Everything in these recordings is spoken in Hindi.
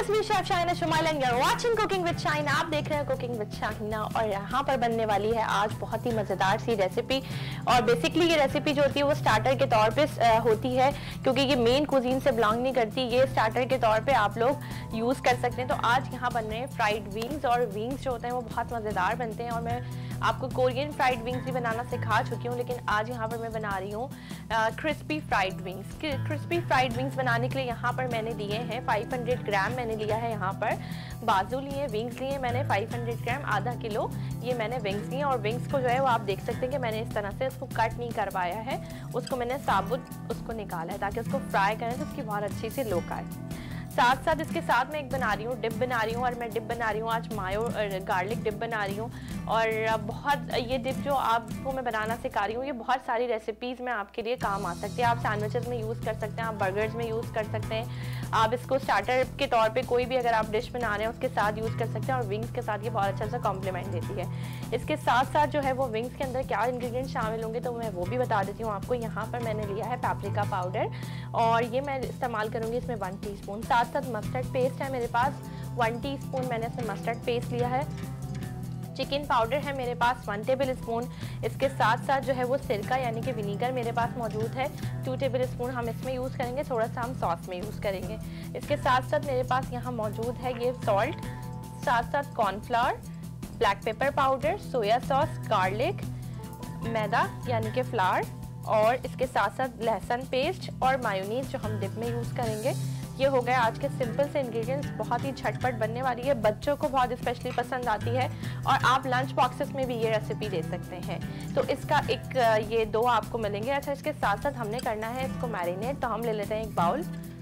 is me Chef Shahina Shumail and you're watching Cooking with Shahina। आप देख रहे हैं Cooking with Shahina और यहाँ पर बनने वाली है आज बहुत ही मज़ेदार सी रेसिपी। और बेसिकली ये रेसिपी जो होती है वो स्टार्टर के तौर पे होती है, क्योंकि ये मेन कुजीन से बिलोंग नहीं करती। ये स्टार्टर के तौर पे आप लोग यूज़ कर सकते हैं। तो आज यहाँ बन रहे हैं फ्राइड विंग्स, और विंग्स जो होते हैं वो बहुत मज़ेदार बनते हैं। और मैं आपको कोरियन फ्राइड विंग्स भी बनाना सिखा चुकी हूँ, लेकिन आज यहाँ पर मैं बना रही हूँ crispy fried wings. Crispy fried wings बनाने के लिए यहाँ पर मैंने लिए हैं 500 ग्राम मैंने लिया है। यहाँ पर बाजू लिए, विंग्स लिए मैंने 500 ग्राम, आधा किलो ये मैंने विंग्स लिए। और विंग्स को जो है वो आप देख सकते हैं कि मैंने इस तरह से उसको कट नहीं करवाया है, उसको मैंने साबुत उसको निकाला है ताकि उसको फ्राई करें तो उसकी बहुत अच्छी सी लुक आए। साथ साथ इसके साथ मैं एक बना रही हूँ डिप बना रही हूँ, और मैं डिप बना रही हूँ आज मायो गार्लिक डिप बना रही हूँ। और बहुत ये डिप जो आपको मैं बनाना सिखा रही हूँ ये बहुत सारी रेसिपीज़ में आपके लिए काम आ सकती है। आप सैंडविचेस में यूज़ कर सकते हैं, आप बर्गर्स में यूज़ कर सकते हैं, आप इसको स्टार्टर के तौर पे कोई भी अगर आप डिश बना रहे हैं उसके साथ यूज़ कर सकते हैं। और विंग्स के साथ ये बहुत अच्छा सा कॉम्प्लीमेंट देती है। इसके साथ साथ जो है वो विंग्स के अंदर क्या इंग्रेडिएंट शामिल होंगे तो मैं वो भी बता देती हूँ आपको। यहाँ पर मैंने लिया है पैप्रिका पाउडर, और ये मैं इस्तेमाल करूँगी इसमें 1 टीस्पून। साथ साथ मस्टर्ड पेस्ट है मेरे पास 1 टीस्पून, मैंने इसमें मस्टर्ड पेस्ट लिया है। चिकन पाउडर है मेरे पास 1 टेबल स्पून। इसके साथ साथ जो है वो सिरका यानी कि विनीगर मेरे पास मौजूद है 2 टेबल स्पून, हम इसमें यूज़ करेंगे, थोड़ा सा हम सॉस में यूज़ करेंगे। इसके साथ साथ मेरे पास यहाँ मौजूद है ये सॉल्ट, साथ साथ cornflour, black pepper powder, soya sauce, garlic, मैदा यानी कि फ्लावर, और इसके साथ साथ लहसुन पेस्ट और मायोनीज जो हम डिप में यूज़ करेंगे। ये हो गया आज के सिंपल से इंग्रेडिएंट्स, बहुत ही झटपट बनने वाली है, बच्चों को बहुत स्पेशली पसंद आती है, और आप लंच बॉक्सेस में भी ये रेसिपी दे सकते हैं। तो इसका एक ये 2 आपको मिलेंगे। अच्छा, इसके साथ साथ हमने करना है इसको मैरिनेट, तो हम ले लेते हैं एक बाउल।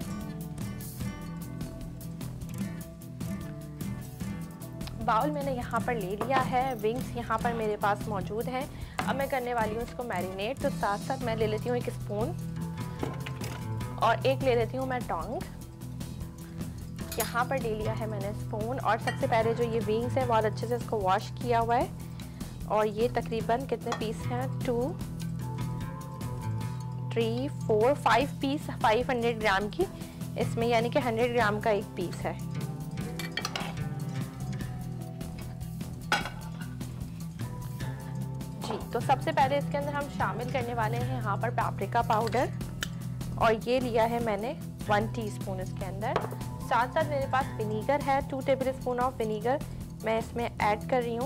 बाउल मैंने यहाँ पर ले लिया है, विंग्स यहाँ पर मेरे पास मौजूद हैं। अब मैं करने वाली हूँ इसको मैरिनेट। तो साथ साथ मैं ले लेती हूँ 1 स्पून, और एक ले लेती हूँ मैं टोंग, यहाँ पर ले लिया है मैंने स्पून। और सबसे पहले जो ये विंग्स है बहुत अच्छे से इसको वॉश किया हुआ है, और ये तकरीबन कितने पीस हैं 2 3 4 5 पीस 500 ग्राम की इसमें, यानी कि 100 ग्राम का एक पीस है। जी, तो सबसे पहले इसके अंदर हम शामिल करने वाले हैं यहाँ पर पैप्रिका पाउडर, और ये लिया है मैंने 1 टीस्पून इसके अंदर। साथ साथ मेरे पास विनीगर है 2 टेबल स्पून ऑफ विनीगर मैं इसमें ऐड कर रही हूँ।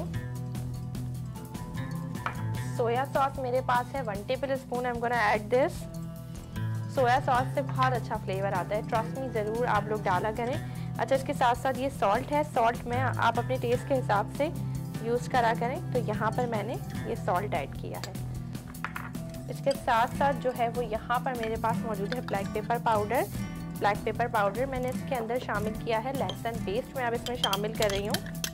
सोया सॉस मेरे पास है 1 tablespoon, I am gonna add this. Soya sauce से बहुत अच्छा फ्लेवर आता है, ट्रस्ट मी, ज़रूर आप लोग डाला करें। अच्छा, इसके साथ साथ ये सॉल्ट है, सॉल्ट में आप अपने टेस्ट के हिसाब से यूज़ करा करें। तो यहाँ पर मैंने ये सॉल्ट ऐड किया है। इसके साथ साथ जो है वो यहाँ पर मेरे पास मौजूद है black pepper powder. Black pepper powder मैंने इसके अंदर शामिल किया है। लहसुन पेस्ट मैं अब इसमें शामिल कर रही हूँ,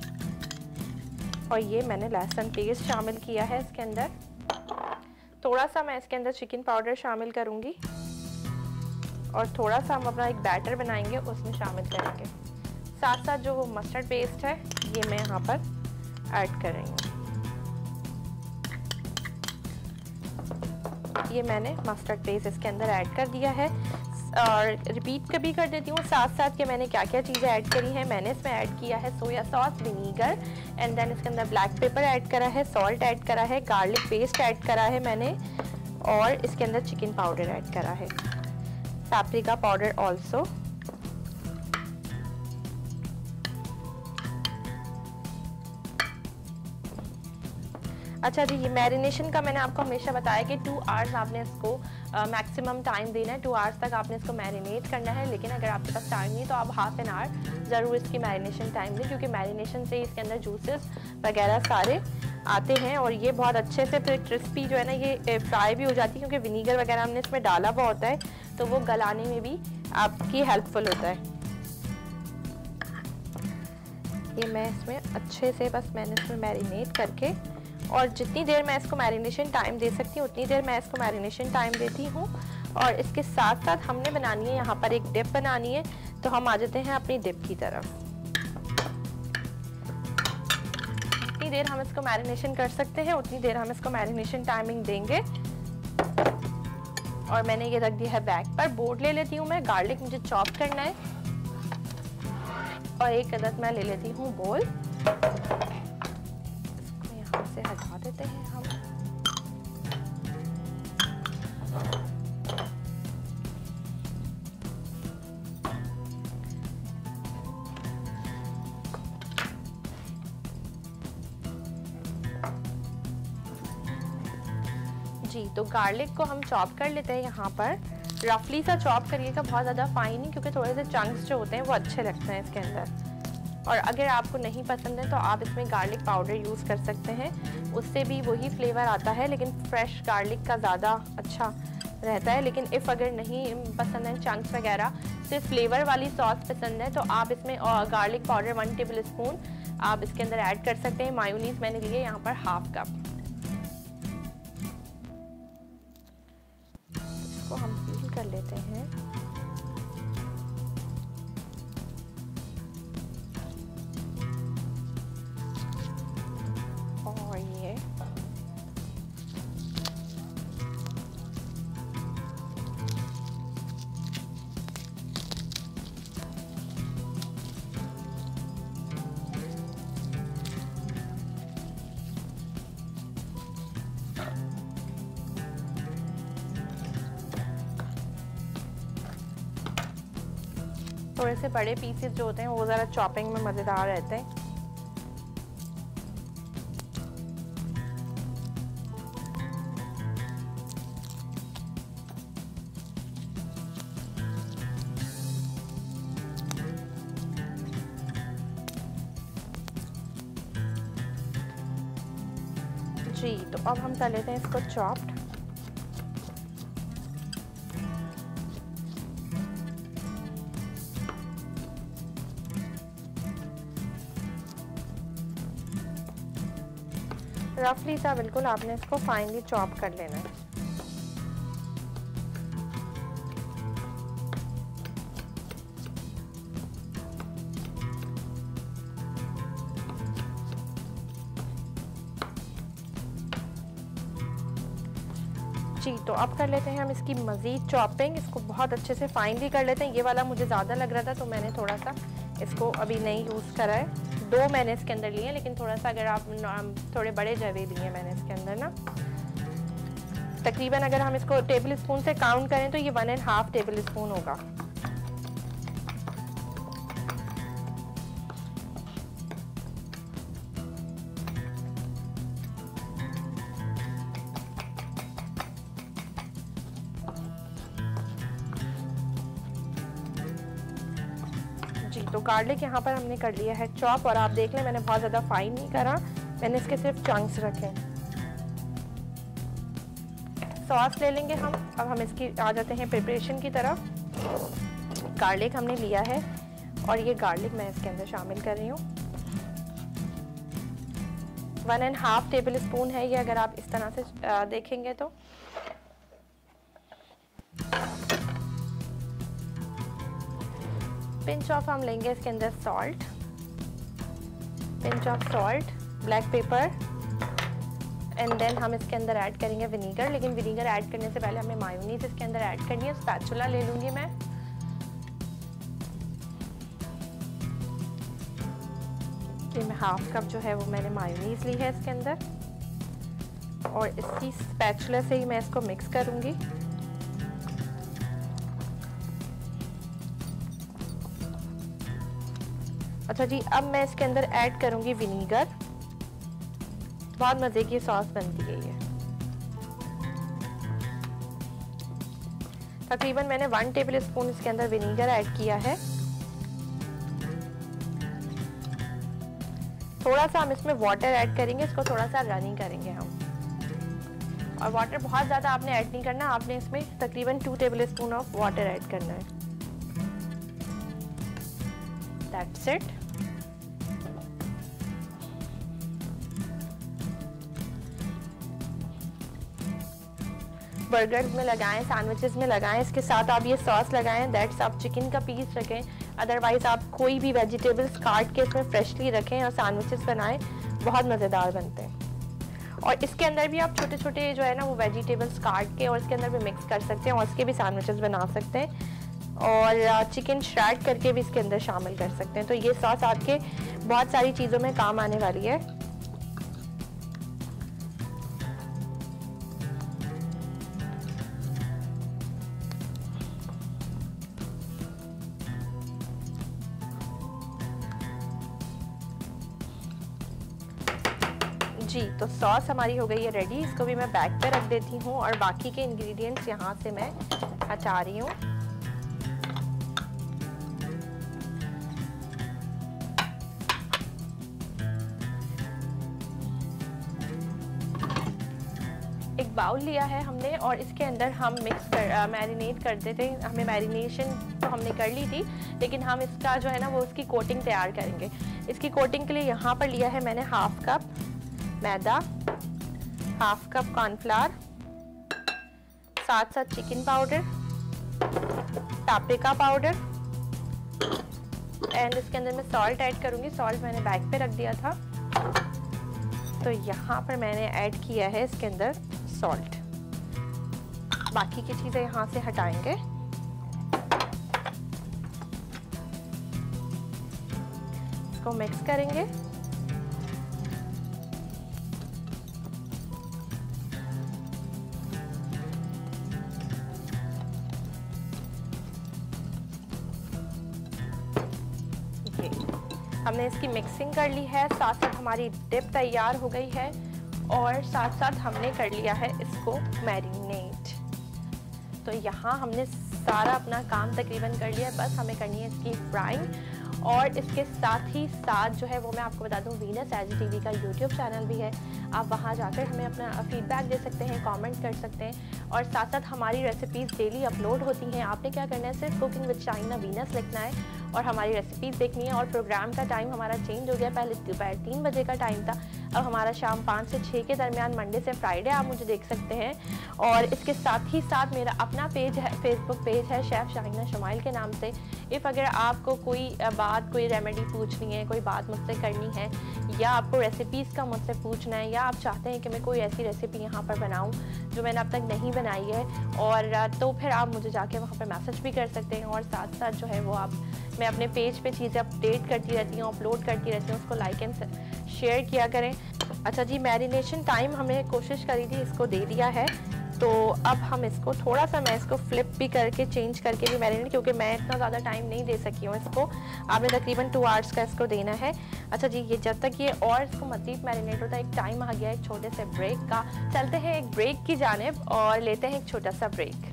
और ये मैंने लहसुन पेस्ट शामिल किया है इसके अंदर। थोड़ा सा मैं इसके अंदर चिकन पाउडर शामिल करूँगी, और थोड़ा सा हम अपना एक बैटर बनाएंगे उसमें शामिल करेंगे। साथ साथ जो वो मस्टर्ड पेस्ट है ये मैं यहाँ पर ऐड कर रही हूँ। ये मैंने मस्टर्ड पेस्ट इसके अंदर ऐड कर दिया है। और रिपीट कभी कर देती हूँ साथ साथ कि मैंने क्या क्या चीज़ें ऐड करी हैं। मैंने इसमें ऐड किया है soya sauce, vinegar, and then इसके अंदर ब्लैक पेपर ऐड करा है, सॉल्ट ऐड करा है, गार्लिक पेस्ट ऐड करा है मैंने, और इसके अंदर चिकन पाउडर ऐड करा है, पैप्रिका पाउडर ऑल्सो। अच्छा जी, ये मैरिनेशन का मैंने आपको हमेशा बताया कि 2 आवर्स आपने इसको मैक्सिमम टाइम देना है। 2 आवर्स तक आपने इसको मैरिनेट करना है, लेकिन अगर आपके पास टाइम नहीं तो आप ½ एन आवर ज़रूर इसकी मैरिनेशन टाइम दें, क्योंकि मैरिनेशन से इसके अंदर जूसेस वगैरह सारे आते हैं, और ये बहुत अच्छे से फिर क्रिस्पी जो है ना ये फ्राई भी हो जाती है, क्योंकि विनीगर वगैरह हमने इसमें डाला हुआ होता है, तो वो गलाने में भी आपकी हेल्पफुल होता है। ये मैं इसमें अच्छे से बस मैंने इसमें मैरिनेट करके, और जितनी देर मैं इसको मैरिनेशन टाइम दे सकती हूँ उतनी देर मैं इसको मैरिनेशन टाइम देती हूँ। और इसके साथ साथ हमने बनानी है यहाँ पर एक डिप बनानी है, तो हम आ जाते हैं अपनी डिप की तरफ। जितनी देर हम इसको मैरिनेशन कर सकते हैं उतनी देर हम इसको मैरिनेशन टाइमिंग देंगे। और मैंने ये रख दिया है बैक पर। बोर्ड ले लेती हूँ मैं, गार्लिक मुझे चॉप करना है। और एक अदद मैं ले लेती हूँ बोल। इसको यहाँ से हटा देते हैं हम। जी, तो गार्लिक को हम चॉप कर लेते हैं यहाँ पर। रफली सा चॉप करिएगा, बहुत ज़्यादा फाइन नहीं, क्योंकि थोड़े से चंक्स जो होते हैं वो अच्छे लगते हैं इसके अंदर। और अगर आपको नहीं पसंद है तो आप इसमें गार्लिक पाउडर यूज़ कर सकते हैं, उससे भी वही फ्लेवर आता है, लेकिन फ्रेश गार्लिक का ज़्यादा अच्छा रहता है। लेकिन इफ़ अगर नहीं पसंद है चंक्स वगैरह, सिर्फ फ्लेवर वाली सॉस पसंद है, तो आप इसमें गार्लिक पाउडर 1 टेबल स्पून आप इसके अंदर ऐड कर सकते हैं। मायोनीज मैंने लिए यहाँ पर हाफ कप। इसको हम पील कर लेते हैं। और ये थोड़े से बड़े पीसेस जो होते हैं वो ज़रा चॉपिंग में मज़ेदार रहते हैं। जी, तो अब हम कर लेते हैं इसको चॉप्ड। रफली सा बिल्कुल आपने इसको फाइनली चॉप कर लेना है। जी, तो अब कर लेते हैं हम इसकी मज़ीद चॉपिंग। इसको बहुत अच्छे से फाइनली कर लेते हैं। ये वाला मुझे ज़्यादा लग रहा था तो मैंने थोड़ा सा इसको अभी नहीं यूज़ करा है। 2 मैंने इसके अंदर लिए, लेकिन थोड़ा सा अगर आप थोड़े बड़े जवे लिए मैंने इसके अंदर ना, तकरीबन अगर हम इसको टेबल स्पून से काउंट करें तो ये 1.5 टेबल स्पून होगा। जी, तो गार्लिक यहाँ पर हमने कर लिया है चॉप, और आप देख लें मैंने बहुत ज़्यादा फाइन नहीं करा, मैंने इसके सिर्फ चंक्स रखे। सॉस ले लेंगे हम। अब हम इसकी आ जाते हैं प्रिपरेशन की तरफ। गार्लिक हमने लिया है और ये गार्लिक मैं इसके अंदर शामिल कर रही हूँ। 1.5 टेबल स्पून है ये, अगर आप इस तरह से देखेंगे तो। पिंच ऑफ हम लेंगे इसके अंदर salt, pinch of salt, black pepper, and then हम इसके अंदर ऐड करेंगे विनीगर। लेकिन विनीगर ऐड करने से पहले हमें मायोनीज इसके अंदर ऐड करनी है। स्पैचुला ले लूँगी मैं। कि मैं हाफ कप जो है वो मैंने मायोनीज ली है इसके अंदर, और इसी स्पैचुला से ही मैं इसको मिक्स करूँगी। अच्छा जी, अब मैं इसके अंदर ऐड करूंगी विनीगर। बहुत मज़े की सॉस बनती है ये। तकरीबन मैंने 1 टेबल स्पून इसके अंदर विनीगर ऐड किया है। थोड़ा सा हम इसमें वाटर ऐड करेंगे, इसको थोड़ा सा रनी करेंगे हम। और वाटर बहुत ज़्यादा आपने ऐड नहीं करना, आपने इसमें तकरीबन 2 tablespoon of water add करना है। That's it। बर्गर्स में लगाएं, सैंडविचेस में लगाएं, इसके साथ आप ये सॉस लगाएं। दैट्स आप चिकन का पीस रखें, अदरवाइज आप कोई भी वेजिटेबल्स काट के इसमें फ्रेशली रखें और सैंडविचेस बनाएं, बहुत मज़ेदार बनते हैं। और इसके अंदर भी आप छोटे छोटे जो है ना वो वेजिटेबल्स काट के और इसके अंदर भी मिक्स कर सकते हैं और इसके भी सैंडविचेस बना सकते हैं। और चिकन श्रैड करके भी इसके अंदर शामिल कर सकते हैं। तो ये सॉस आपके बहुत सारी चीज़ों में काम आने वाली है। जी, तो सॉस हमारी हो गई है रेडी। इसको भी मैं बैग पे रख देती हूँ और बाकी के इंग्रेडिएंट्स यहाँ से मैं हटा रही हूँ। एक बाउल लिया है हमने और इसके अंदर हम मैरिनेट कर देते हैं। हमें मैरिनेशन तो हमने कर ली थी, लेकिन हम इसका जो है ना वो उसकी कोटिंग तैयार करेंगे। इसकी कोटिंग के लिए यहाँ पर लिया है मैंने half cup maida, half cup cornflour, साथ साथ chicken powder, paprika powder and इसके अंदर मैं सॉल्ट ऐड करूँगी। सॉल्ट मैंने बैग पे रख दिया था, तो यहाँ पर मैंने ऐड किया है इसके अंदर सॉल्ट। बाकी की चीज़ें यहाँ से हटाएंगे। इसको मिक्स करेंगे। हमने इसकी मिक्सिंग कर ली है, साथ साथ हमारी डिप तैयार हो गई है और साथ साथ हमने कर लिया है इसको मैरिनेट। तो यहाँ हमने सारा अपना काम तकरीबन कर लिया है, बस हमें करनी है इसकी फ्राइंग। और इसके साथ ही साथ जो है वो मैं आपको बता दूं, वीनस एज टीवी का यूट्यूब चैनल भी है। आप वहाँ जाकर हमें अपना फीडबैक दे सकते हैं, कमेंट कर सकते हैं और साथ साथ हमारी रेसिपीज़ डेली अपलोड होती हैं। आपने क्या करना है, सिर्फ कुकिंग विद चाइना वीनस लिखना है और हमारी रेसिपीज़ देखनी है। और प्रोग्राम का टाइम हमारा चेंज हो गया, पहले दोपहर 3 बजे का टाइम था, अब हमारा शाम 5 से 6 के दरमियान मंडे से फ्राइडे आप मुझे देख सकते हैं। और इसके साथ ही साथ मेरा अपना पेज है, फेसबुक पेज है शेफ़ शाहिना शुमाइल के नाम से। इफ़ अगर आपको कोई बात, कोई रेमेडी पूछनी है, कोई बात मुझसे करनी है या आपको रेसिपीज़ का मुझसे पूछना है या आप चाहते हैं कि मैं कोई ऐसी रेसिपी यहाँ पर बनाऊँ जो मैंने अब तक नहीं बनाई है, और तो फिर आप मुझे जाके वहाँ पर मैसेज भी कर सकते हैं। और साथ साथ जो है वो मैं अपने पेज पे चीज़ें अपडेट करती रहती हूँ, अपलोड करती रहती हूँ, उसको लाइक एंड शेयर किया करें। अच्छा जी, मैरिनेशन टाइम हमने कोशिश करी थी, इसको दे दिया है। तो अब हम इसको थोड़ा सा, मैं इसको फ्लिप भी करके चेंज करके भी मैरिनेट, क्योंकि मैं इतना ज़्यादा टाइम नहीं दे सकी हूँ इसको। आपने तकरीबन 2 आवर्स का इसको देना है। अच्छा जी, ये जब तक ये और इसको मज़ीद मैरिनेट होता है, एक टाइम आ गया एक छोटे से ब्रेक का। चलते हैं एक ब्रेक की जानिब और लेते हैं एक छोटा सा break.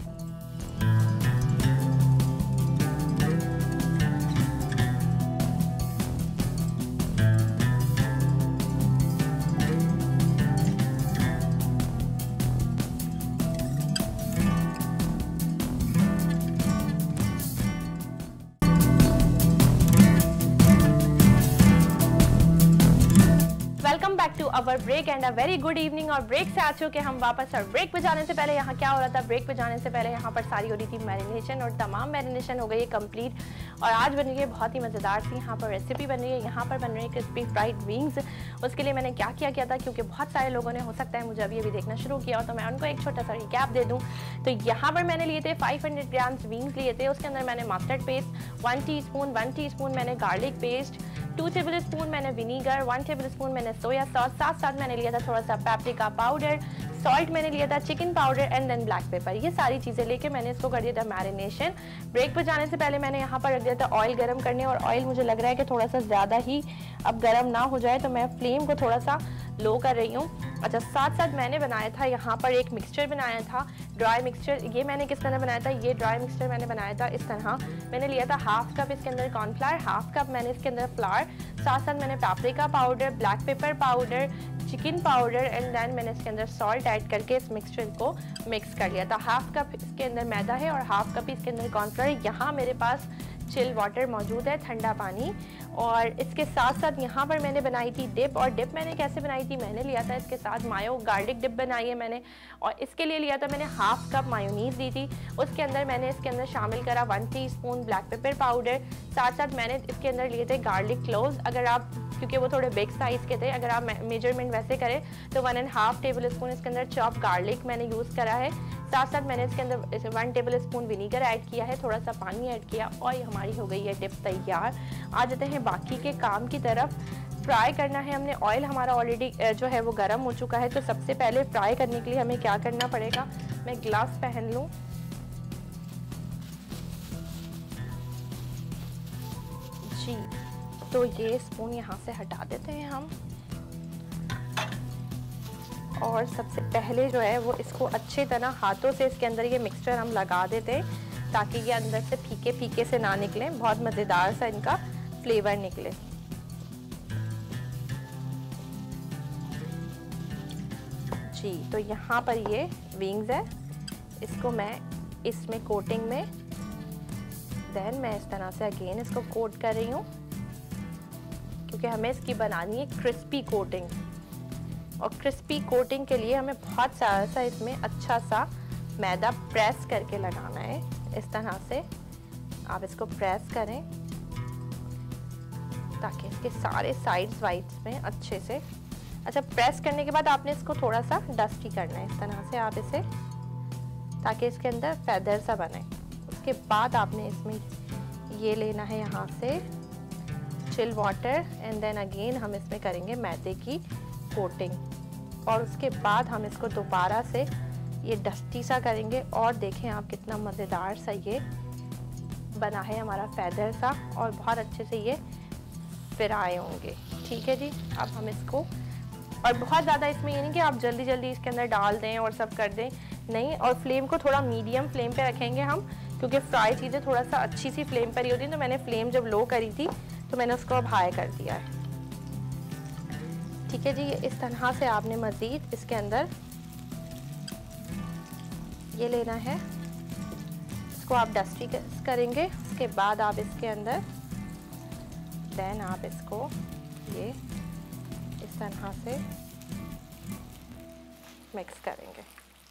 Our break and a very good evening. और ब्रेक से आ चुके हम वापस। और ब्रेक पे जाने से पहले यहाँ क्या हो रहा था, ब्रेक पे जाने से पहले यहाँ पर सारी हो रही थी मैरिनेशन और तमाम मैरिनेशन हो गई है कंप्लीट। और आज बन रही है बहुत ही मज़ेदार सी यहाँ पर रेसिपी बन रही है। यहाँ पर बन रही है क्रिस्पी फ्राइड विंग्स। उसके लिए मैंने क्या किया था, क्योंकि बहुत सारे लोगों ने हो सकता है मुझे अभी देखना शुरू किया हो, तो मैं उनको एक छोटा सा रिकैप दे दूँ। तो यहाँ पर मैंने लिए थे 500 ग्राम्स विंग्स लिए थे। उसके अंदर मैंने मस्टर्ड पेस्ट 1 टीस्पून मैंने गार्लिक पेस्ट, 2 टेबलस्पून मैंने विनीगर, 1 टेबलस्पून मैंने सोया सॉस, साथ मैंने लिया था थोड़ा सा पापरिका पाउडर, सॉल्ट मैंने लिया था, chicken powder and then black pepper. ये सारी चीज़ें लेके मैंने इसको कर दिया था मैरिनेशन। ब्रेक पर जाने से पहले मैंने यहाँ पर रख दिया था ऑयल गर्म करने, और ऑयल मुझे लग रहा है कि थोड़ा सा ज़्यादा ही अब गर्म ना हो जाए, तो मैं फ्लेम को थोड़ा सा लो कर रही हूँ। अच्छा, साथ साथ मैंने बनाया था यहाँ पर एक मिक्सचर बनाया था, ड्राई मिक्सचर। ये मैंने किस तरह बनाया था, ये ड्राई मिक्सचर मैंने बनाया था इस तरह। मैंने लिया था हाफ कप इसके अंदर कॉर्नफ्लावर, हाफ कप मैंने इसके अंदर फ्लावर, साथ साथ मैंने paprika powder, black pepper powder, chicken powder and then मैंने इसके अंदर सॉल्ट ऐड करके इस मिक्सचर को मिक्स कर लिया था। हाफ कप इसके अंदर मैदा है और हाफ कप इसके अंदर कॉर्नफ्लावर। यहाँ मेरे पास चिल वाटर मौजूद है, ठंडा पानी। और इसके साथ साथ यहाँ पर मैंने बनाई थी डिप। और डिप मैंने कैसे बनाई थी, मैंने लिया था इसके साथ मायो गार्लिक डिप बनाई है मैंने, और इसके लिए लिया था मैंने हाफ कप मायोनीज़ ली थी। उसके अंदर मैंने इसके अंदर शामिल करा 1 टीस्पून ब्लैक पेपर पाउडर, साथ साथ मैंने इसके अंदर लिए थे गार्लिक क्लोव्स। अगर आप, क्योंकि वो थोड़े बिग साइज़ के थे, अगर आप मेजरमेंट वैसे करें तो 1.5 टेबल स्पून इसके अंदर चॉप गार्लिक मैंने यूज़ करा है। साथ साथ मैंने इसके अंदर 1 टेबल स्पून विनीगर ऐड किया है, थोड़ा सा पानी ऐड किया और ये हमारी हो गई है डिप तैयार। आ जाते हैं बाकी के काम की तरफ। फ्राई करना है हमने। ऑयल हमारा ऑलरेडी जो है वो गर्म हो चुका है। तो सबसे पहले फ्राई करने के लिए हमें क्या करना पड़ेगा, मैं ग्लव्स पहन लूँ। जी, तो ये स्पून यहाँ से हटा देते हैं हम और सबसे पहले जो है वो इसको अच्छे तरह हाथों से इसके अंदर ये मिक्सचर हम लगा देते हैं ताकि ये अंदर से फीके फीके से ना निकले, बहुत मज़ेदार सा इनका फ्लेवर निकले। जी, तो यहाँ पर ये विंग्स है, इसको मैं इसमें कोटिंग में देन मैं इस तरह से अगेन इसको कोट कर रही हूँ क्योंकि हमें इसकी बनानी है क्रिस्पी कोटिंग। और क्रिस्पी कोटिंग के लिए हमें बहुत सारा सा इसमें अच्छा सा मैदा प्रेस करके लगाना है। इस तरह से आप इसको प्रेस करें ताकि इसके सारे साइड्स वाइड्स में अच्छे से, अच्छा प्रेस करने के बाद आपने इसको थोड़ा सा डस्टी करना है इस तरह से आप इसे, ताकि इसके अंदर फेदर सा बने। उसके बाद आपने इसमें ये लेना है यहाँ से chill water and then again हम इसमें करेंगे मैदे की कोटिंग और उसके बाद हम इसको दोबारा से ये डस्टी सा करेंगे और देखें आप कितना मज़ेदार सा ये बना है हमारा फेदर सा और बहुत अच्छे से ये फ्राई होंगे। ठीक है जी, अब हम इसको, और बहुत ज़्यादा इसमें ये नहीं कि आप जल्दी जल्दी इसके अंदर डाल दें और सब कर दें, नहीं। और फ्लेम को थोड़ा मीडियम फ्लेम पे रखेंगे हम क्योंकि फ्राई चीज़ें थोड़ा सा अच्छी सी फ्लेम पर ही होती है। तो मैंने फ्लेम जब लो करी थी तो मैंने उसको अब हाई कर दिया है। ठीक है जी, इस तरह से आपने मज़ीद इसके अंदर ये लेना है, इसको आप डस्टी करेंगे। उसके बाद आप इसके अंदर देन आप इसको ये इस तरह से मिक्स करेंगे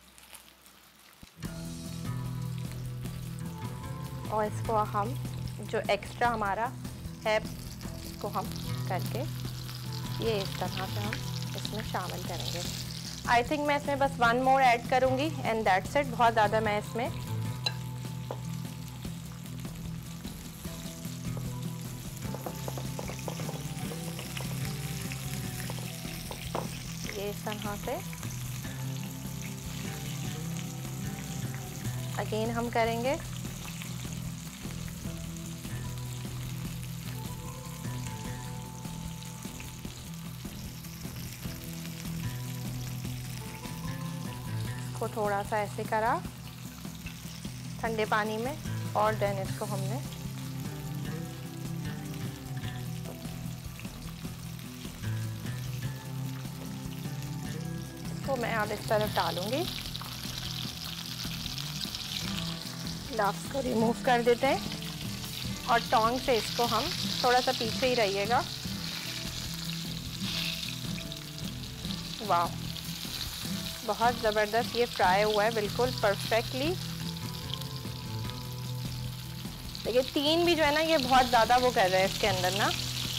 और इसको हम जो एक्स्ट्रा हमारा है इसको हम करके ये इस तरह से हम इसमें शामिल करेंगे। आई थिंक मैं इसमें बस 1 मोर ऐड करूँगी एंड दैट्स इट। बहुत ज़्यादा मैं इसमें ये इस तरह से अगेन हम करेंगे। को थोड़ा सा ऐसे करा ठंडे पानी में और देन इसको हमने इसको मैं अब इस तरफ डालूंगी। ग्लव्स को रिमूव कर देते हैं और टोंग से इसको हम थोड़ा सा पीछे ही रहिएगा। वाह, बहुत ज़बरदस्त ये फ्राई हुआ है, बिल्कुल परफेक्टली। देखिए 3 भी जो है ना ये बहुत ज़्यादा वो कर रहे हैं इसके अंदर ना।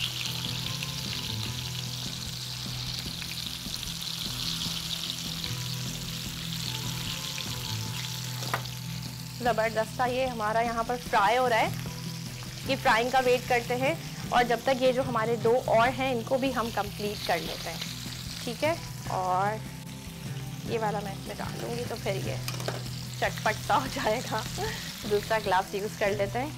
ज़बरदस्त सा ये हमारा यहाँ पर फ्राई हो रहा है। ये फ्राइंग का वेट करते हैं और जब तक ये जो हमारे 2 और हैं इनको भी हम कंप्लीट कर लेते हैं। ठीक है, और ये वाला मैं इसमें डाल दूँगी तो फिर ये चटपट सा हो जाएगा। दूसरा ग्लास यूज़ कर लेते हैं।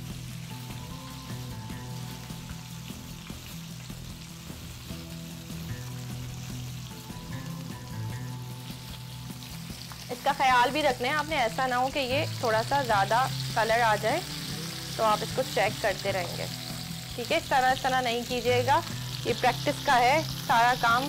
इसका ख्याल भी रखना है आपने, ऐसा ना हो कि ये थोड़ा सा ज़्यादा कलर आ जाए, तो आप इसको चेक करते रहेंगे। ठीक है, इस तरह नहीं कीजिएगा, ये प्रैक्टिस का है सारा काम।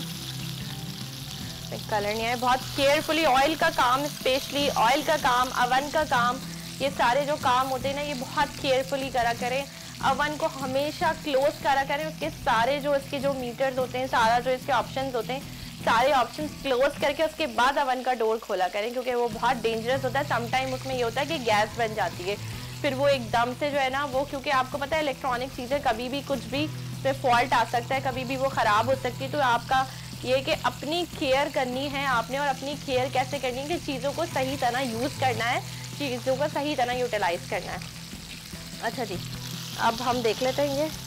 कलर नहीं है, बहुत केयरफुली ऑयल का काम, स्पेशली ऑयल का काम, अवन का काम, ये सारे जो काम होते हैं ना ये बहुत केयरफुली करा करें। अवन को हमेशा क्लोज करा करें, उसके सारे जो इसके जो मीटर्स होते हैं, सारा जो इसके ऑप्शंस होते हैं, सारे ऑप्शंस क्लोज करके उसके बाद अवन का डोर खोला करें क्योंकि वो बहुत डेंजरस होता है। समटाइम उसमें ये होता है कि गैस बन जाती है, फिर वो एकदम से जो है ना वो, क्योंकि आपको पता है इलेक्ट्रॉनिक चीज़ें कभी भी कुछ भी उसमें फॉल्ट आ सकता है, कभी भी वो ख़राब हो सकती है। तो आपका ये कि अपनी केयर करनी है आपने, और अपनी केयर कैसे करनी है कि चीज़ों को सही तरह यूज़ करना है, चीज़ों को सही तरह यूटिलाइज करना है। अच्छा जी, अब हम देख लेते हैं ये,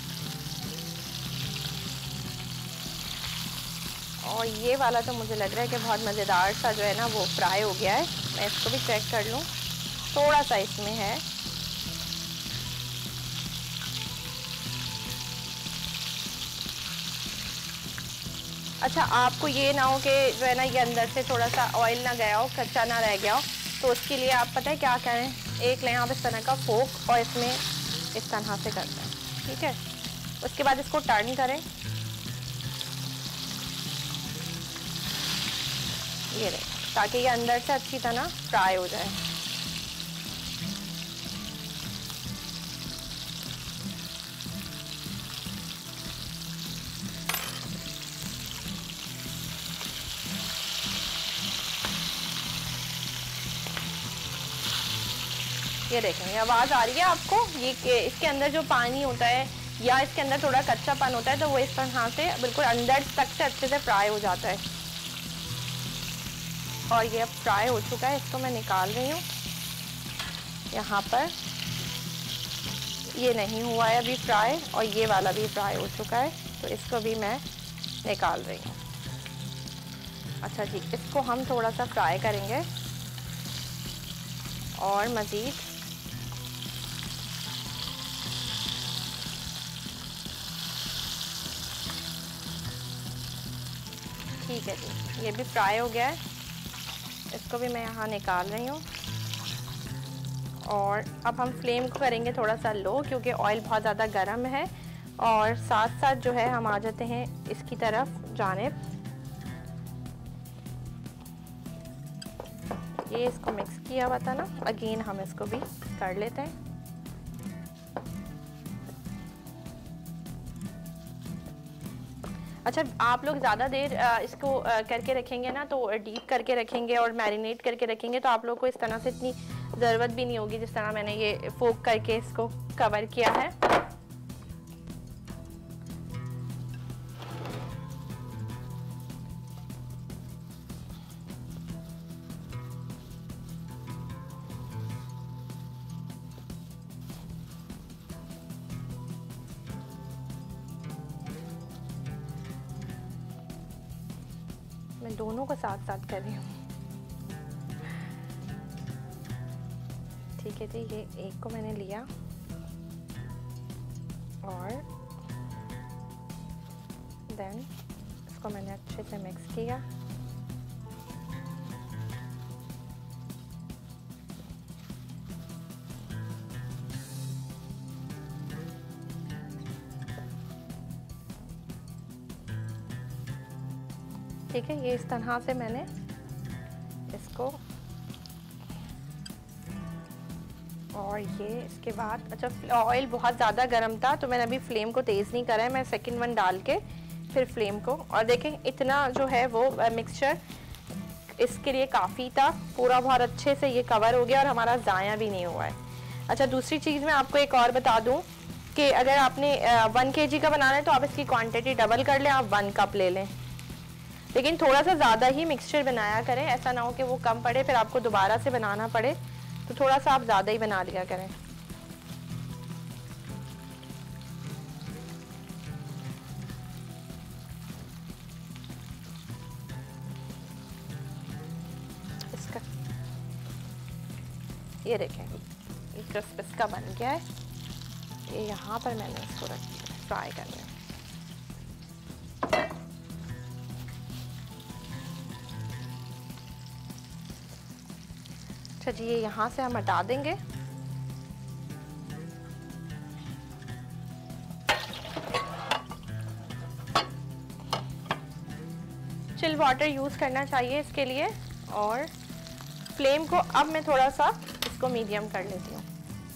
और ये वाला तो मुझे लग रहा है कि बहुत मज़ेदार सा जो है ना वो फ्राई हो गया है। मैं इसको भी चेक कर लूँ, थोड़ा सा इसमें है। अच्छा, आपको ये ना हो कि जो है ना ये अंदर से थोड़ा सा ऑयल ना गया हो, कच्चा ना रह गया हो, तो उसके लिए आप पता है क्या करें, एक लें आप इस तरह का फोक और इसमें इस तरह से करते हैं, ठीक है। उसके बाद इसको टर्न करें, ये रहे, ताकि ये अंदर से अच्छी तरह फ्राई हो जाए। ये देखें, आवाज़ आ रही है आपको, ये इसके अंदर जो पानी होता है या इसके अंदर थोड़ा कच्चापन होता है, तो वो इस तरह से बिल्कुल अंदर तक से अच्छे से फ्राई हो जाता है। और ये अब फ्राई हो चुका है, इसको मैं निकाल रही हूँ। यहाँ पर ये नहीं हुआ है अभी फ्राई, और ये वाला भी फ्राई हो चुका है, तो इसको भी मैं निकाल रही हूँ। अच्छा जी, इसको हम थोड़ा सा फ्राई करेंगे और मज़ीद। ठीक है जी, ये भी फ्राई हो गया है, इसको भी मैं यहाँ निकाल रही हूँ। और अब हम फ्लेम को करेंगे थोड़ा सा लो, क्योंकि ऑयल बहुत ज़्यादा गर्म है, और साथ साथ जो है हम आ जाते हैं इसकी तरफ जानिब। ये इसको मिक्स किया हुआ था ना, अगेन हम इसको भी कर लेते हैं। अच्छा, आप लोग ज़्यादा देर इसको करके रखेंगे ना, तो डीप करके रखेंगे और मैरिनेट करके रखेंगे, तो आप लोग को इस तरह से इतनी ज़रूरत भी नहीं होगी जिस तरह मैंने ये फोक करके इसको कवर किया है। मैं दोनों को साथ साथ कर रही हूँ। ठीक है जी, ये एक को मैंने लिया और देन इसको मैंने अच्छे से मिक्स किया। ठीक है, ये इस तरह से मैंने इसको, और ये इसके बाद, अच्छा ऑयल बहुत ज़्यादा गर्म था तो मैंने अभी फ्लेम को तेज़ नहीं करा है, मैं सेकंड वन डाल के फिर फ्लेम को, और देखें इतना जो है वो मिक्सचर इसके लिए काफ़ी था, पूरा बहुत अच्छे से ये कवर हो गया और हमारा ज़ाया भी नहीं हुआ है। अच्छा, दूसरी चीज़ मैं आपको एक और बता दूँ कि अगर आपने 1 kg का बनाना है तो आप इसकी क्वांटिटी डबल कर लें, आप 1 कप ले लें, लेकिन थोड़ा सा ज़्यादा ही मिक्सचर बनाया करें, ऐसा ना हो कि वो कम पड़े फिर आपको दोबारा से बनाना पड़े, तो थोड़ा सा आप ज़्यादा ही बना लिया करें। इसका ये देखें, ये क्रिस्प इसका बन गया है, ये यहाँ पर मैंने इसको रख दिया फ्राई करने। अच्छा जी, ये यहाँ से हम हटा देंगे। चिल वाटर यूज़ करना चाहिए इसके लिए, और फ्लेम को अब मैं थोड़ा सा इसको मीडियम कर लेती हूँ।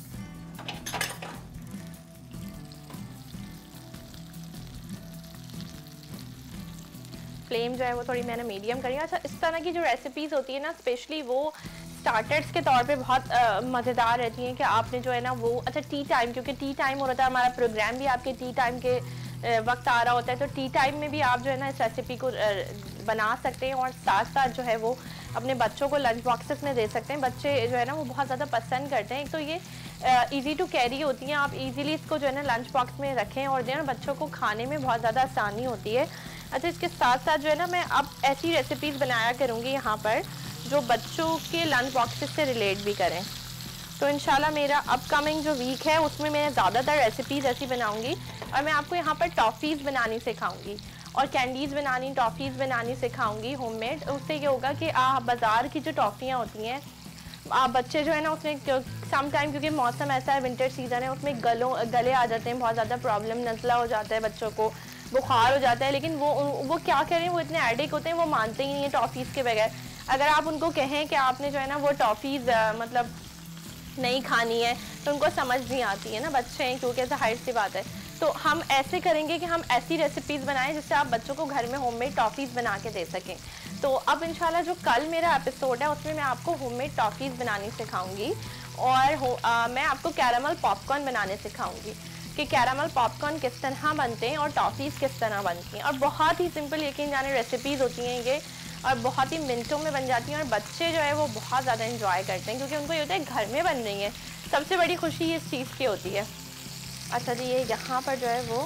फ्लेम जो है वो थोड़ी मैंने मीडियम करी है। अच्छा, इस तरह की जो रेसिपीज़ होती है ना, स्पेशली वो स्टार्टर्स के तौर पे बहुत मज़ेदार रहती हैं कि आपने जो है ना वो, अच्छा टी टाइम, क्योंकि टी टाइम हो रहा था, हमारा प्रोग्राम भी आपके टी टाइम के वक्त आ रहा होता है तो टी टाइम में भी आप जो है ना इस रेसिपी को बना सकते हैं और साथ साथ जो है वो अपने बच्चों को लंच बॉक्सेस में दे सकते हैं। बच्चे जो है ना वो बहुत ज़्यादा पसंद करते हैं। एक तो ये इजी टू कैरी होती हैं, आप इजीली इसको जो है ना लंच बॉक्स में रखें और दें, बच्चों को खाने में बहुत ज़्यादा आसानी होती है। अच्छा, इसके साथ साथ जो है ना मैं अब ऐसी रेसिपीज़ बनाया करूँगी यहाँ पर जो बच्चों के लंच बॉक्सेस से रिलेट भी करें। तो इंशाल्लाह मेरा अपकमिंग जो वीक है उसमें मैं ज़्यादातर रेसिपीज़ ऐसी बनाऊँगी और मैं आपको यहाँ पर टॉफ़ीज़ बनानी सिखाऊँगी और कैंडीज़ बनानी, टॉफ़ीज़ बनानी सिखाऊंगी होममेड। उससे ये होगा कि बाज़ार की जो टॉफ़ियाँ होती हैं बच्चे जो है ना उसमें सम टाइम, क्योंकि मौसम ऐसा है, विंटर सीज़न है, उसमें गले आ जाते हैं, बहुत ज़्यादा प्रॉब्लम, नज़ला हो जाता है बच्चों को, बुखार हो जाता है। लेकिन वो क्या करें, वो इतने एडिक्ट होते हैं, वो मानते ही नहीं है टॉफ़ीज़ के बगैर। अगर आप उनको कहें कि आपने जो है ना वो टॉफ़ीज़ मतलब नहीं खानी है तो उनको समझ नहीं आती है ना, बच्चे हैं क्योंकि ऐसा हाइट सी बात है। तो हम ऐसे करेंगे कि हम ऐसी रेसिपीज़ बनाएं जिससे आप बच्चों को घर में होममेड टॉफ़ीज़ बना के दे सकें। तो अब इंशाल्लाह जो कल मेरा एपिसोड है उसमें मैं आपको होममेड टॉफ़ीज़ बनानी सिखाऊंगी और मैं आपको कैरामल पॉपकॉर्न बनाने सिखाऊंगी कि कैरामल पॉपकॉर्न किस तरह बनते हैं और टॉफ़ीज़ किस तरह बनती हैं। और बहुत ही सिंपल यकीन जाने रेसिपीज़ होती हैं ये और बहुत ही मिनटों में बन जाती हैं और बच्चे जो है वो बहुत ज़्यादा इंजॉय करते हैं क्योंकि उनको ये होता है घर में बन रही है। सबसे बड़ी खुशी इस चीज़ की होती है। अच्छा जी, ये यहाँ पर जो है वो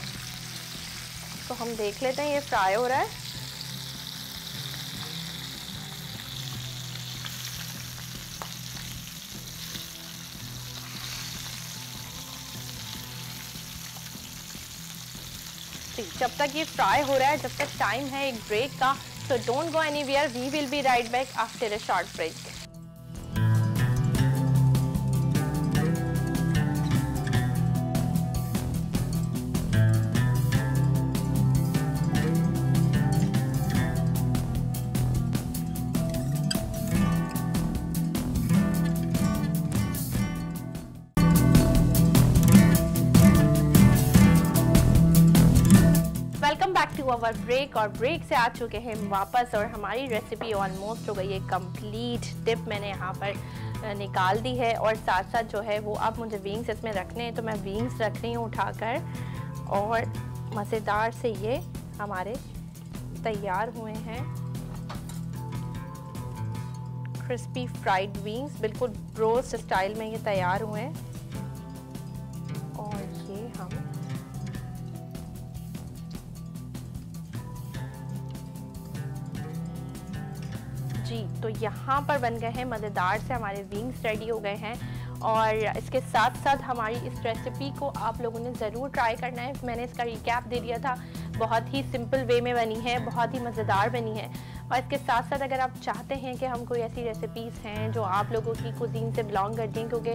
तो हम देख लेते हैं, ये फ्राई हो रहा है। जब तक ये फ्राई हो रहा है, जब तक टाइम है एक ब्रेक का, so don't go anywhere. We will be right back after a short break. Welcome back to our break. और ब्रेक से आ चुके हैं वापस और हमारी रेसिपी ऑलमोस्ट हो गई है कंप्लीट। टिप मैंने यहाँ पर निकाल दी है और साथ साथ जो है वो अब मुझे विंग्स इसमें रखने हैं तो मैं विंग्स रख रही हूँ उठाकर और मज़ेदार से ये हमारे तैयार हुए हैं क्रिस्पी फ्राइड विंग्स, बिल्कुल ब्रोस्ट स्टाइल में ये तैयार हुए हैं। और ये हम जी, तो यहाँ पर बन गए हैं मज़ेदार से हमारे विंग्स रेडी हो गए हैं। और इसके साथ साथ हमारी इस रेसिपी को आप लोगों ने ज़रूर ट्राई करना है। मैंने इसका रिकैप दे दिया था, बहुत ही सिंपल वे में बनी है, बहुत ही मज़ेदार बनी है। और इसके साथ साथ अगर आप चाहते हैं कि हम कोई ऐसी रेसिपीज़ हैं जो आप लोगों की कुजीन से बिलोंग करती हैं, क्योंकि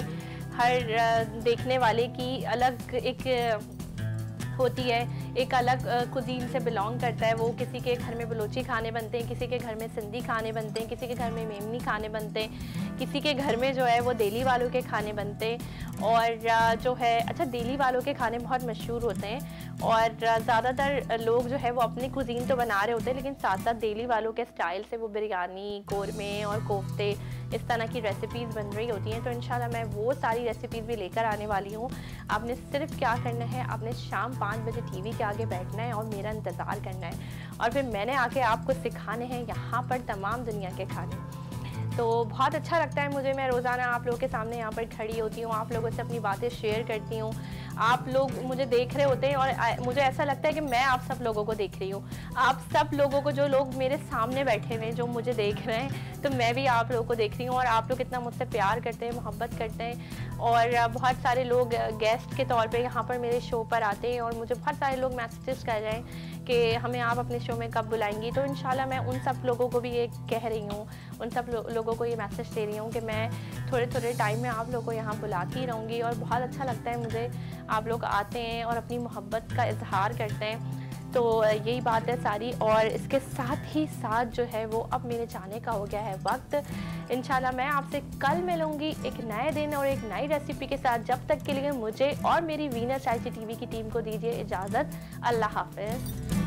हर देखने वाले की अलग एक होती है, एक अलग कुजीन से बिलोंग करता है। वो किसी के घर में बलोची खाने बनते हैं, किसी के घर में सिंधी खाने बनते हैं, किसी के घर में मेमनी खाने बनते हैं, किसी के घर में जो है वो दिल्ली वालों के खाने बनते हैं। और जो है अच्छा, दिल्ली वालों के खाने बहुत मशहूर होते हैं और ज़्यादातर लोग जो है वो अपनी कुजीन तो बना रहे होते हैं, लेकिन साथ साथ दिल्ली वालों के स्टाइल से वो बिरयानी, कोरमे और कोफ्ते इस तरह की रेसिपीज़ बन रही होती हैं। तो इंशाल्लाह मैं वो सारी रेसिपीज़ भी लेकर आने वाली हूँ। आपने सिर्फ क्या करना है, आपने शाम 5 बजे टीवी के आगे बैठना है और मेरा इंतज़ार करना है और फिर मैंने आके आपको सिखाने हैं यहाँ पर तमाम दुनिया के खाने। तो बहुत अच्छा लगता है मुझे, मैं रोज़ाना आप लोगों के सामने यहाँ पर खड़ी होती हूँ, आप लोगों से अपनी बातें शेयर करती हूँ, आप लोग मुझे देख रहे होते हैं और मुझे ऐसा लगता है कि मैं आप सब लोगों को देख रही हूँ। आप सब लोगों को, जो लोग मेरे सामने बैठे हुए हैं, जो मुझे देख रहे हैं, तो मैं भी आप लोगों को देख रही हूँ और आप लोग इतना मुझसे प्यार करते हैं, मोहब्बत करते हैं। और बहुत सारे लोग गेस्ट के तौर पे यहाँ पर मेरे शो पर आते हैं और मुझे बहुत सारे लोग मैसेजेस कर रहे हैं कि हमें आप अपने शो में कब बुलाएंगी। तो इंशाल्लाह मैं उन सब लोगों को भी ये कह रही हूँ, उन सब लोगों को ये मैसेज दे रही हूँ कि मैं थोड़े थोड़े टाइम में आप लोगों को यहाँ बुलाती रहूँगी। और बहुत अच्छा लगता है मुझे, आप लोग आते हैं और अपनी मोहब्बत का इजहार करते हैं। तो यही बात है सारी। और इसके साथ ही साथ जो है वो अब मेरे जाने का हो गया है वक्त। इंशाल्लाह मैं आपसे कल मिलूँगी एक नए दिन और एक नई रेसिपी के साथ। जब तक के लिए मुझे और मेरी वीनस IGTV की टीम को दीजिए इजाज़त। अल्लाह हाफ़िज़।